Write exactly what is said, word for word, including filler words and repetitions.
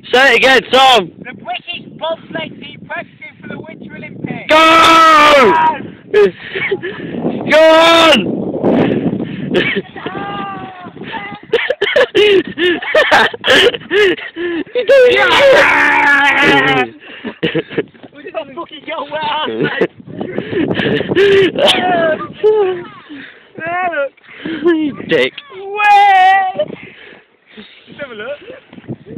Say it again, Tom. The British bobsleigh team practicing for the Winter Olympics. Go! Go on! You're doing it! We just got fucking go well, mate. You dick.